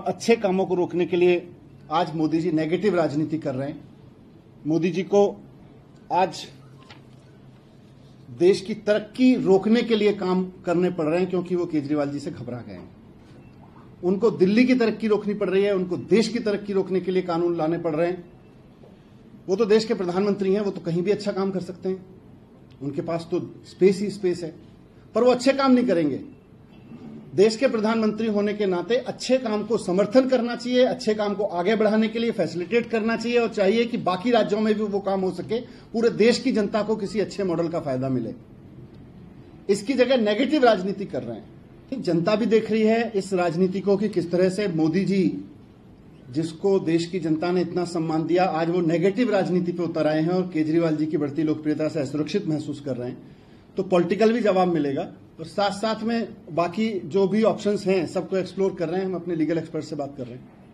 अच्छे कामों को रोकने के लिए आज मोदी जी नेगेटिव राजनीति कर रहे हैं। मोदी जी को आज देश की तरक्की रोकने के लिए काम करने पड़ रहे हैं, क्योंकि वो केजरीवाल जी से घबरा गए हैं। उनको दिल्ली की तरक्की रोकनी पड़ रही है, उनको देश की तरक्की रोकने के लिए कानून लाने पड़ रहे हैं। वो तो देश के प्रधानमंत्री हैं, वो तो कहीं भी अच्छा काम कर सकते हैं, उनके पास तो स्पेस ही स्पेस है, पर वो अच्छे काम नहीं करेंगे। देश के प्रधानमंत्री होने के नाते अच्छे काम को समर्थन करना चाहिए, अच्छे काम को आगे बढ़ाने के लिए फैसिलिटेट करना चाहिए, और चाहिए कि बाकी राज्यों में भी वो काम हो सके, पूरे देश की जनता को किसी अच्छे मॉडल का फायदा मिले। इसकी जगह नेगेटिव राजनीति कर रहे हैं। जनता भी देख रही है इस राजनीति को कि किस तरह से मोदी जी, जिसको देश की जनता ने इतना सम्मान दिया, आज वो नेगेटिव राजनीति पे उतर आए हैं और केजरीवाल जी की बढ़ती लोकप्रियता से असुरक्षित महसूस कर रहे हैं। तो पॉलिटिकल भी जवाब मिलेगा, और साथ साथ में बाकी जो भी ऑप्शंस हैं सबको एक्सप्लोर कर रहे हैं। हम अपने लीगल एक्सपर्ट से बात कर रहे हैं।